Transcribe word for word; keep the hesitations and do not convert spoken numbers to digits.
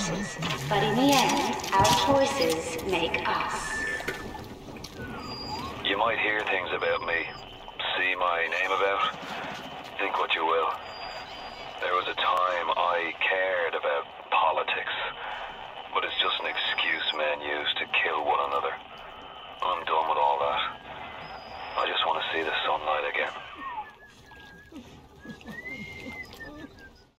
choices, but in the end, our choices make us. You might hear things about me, see my name about, think what you will. There was a time I cared about politics, but it's just an excuse men use to kill one another.